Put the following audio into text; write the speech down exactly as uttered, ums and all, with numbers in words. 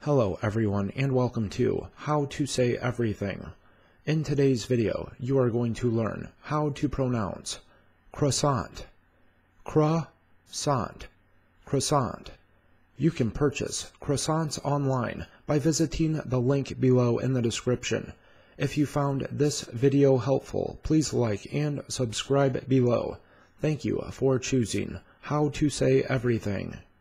Hello everyone and welcome to How to Say Everything. In today's video, you are going to learn how to pronounce croissant, croissant, croissant. You can purchase croissants online by visiting the link below in the description. If you found this video helpful, please like and subscribe below. Thank you for choosing How to Say Everything.